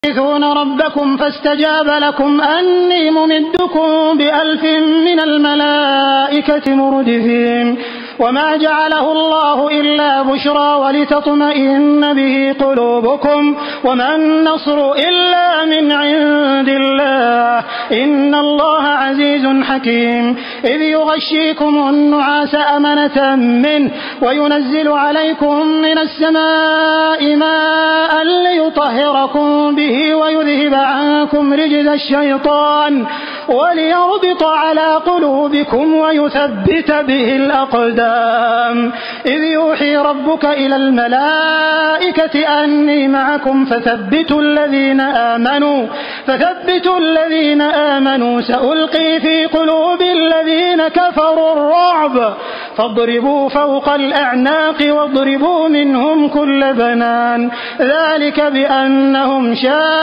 تستغيثون ربكم فاستجاب لكم أني ممدكم ب1000 من الملائكة مردفين وما جعله الله إلا بشرى ولتطمئن به قلوبكم وما النصر إلا من عند الله إن الله عزيز حكيم إذ يغشيكم النعاس أمنة منه وينزل عليكم من السماء ماء ليطهركم به ويذهب عنكم رجز الشيطان وليربط على قلوبكم ويثبت به الأقدام إذ يوحي ربك إلى الملائكة أني معكم فثبتوا الذين آمنوا سألقي في قلوب الذين كفروا الرعب فاضربوا فوق الأعناق واضربوا منهم كل بنان ذلك بأنهم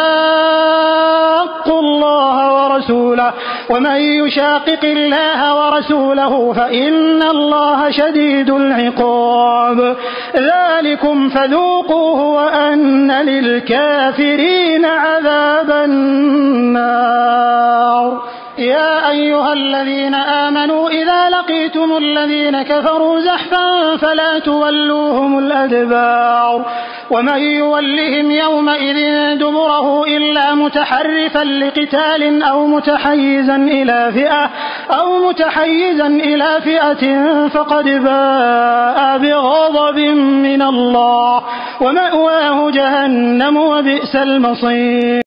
شاقوا الله ورسوله ومن يشاقق الله ورسوله فإن الله شديد العقاب ذلكم فذوقوه وأن للكافرين عذاب النار يا أيها الذين آمنوا إذا لقيتم الذين كفروا زحفا فلا تولوهم الأدبار ومن يولهم يومئذ دبره إلا متحرفا لقتال أو متحيزا إلى فئة فقد باء بغضب من الله ومأواه جهنم وبئس المصير.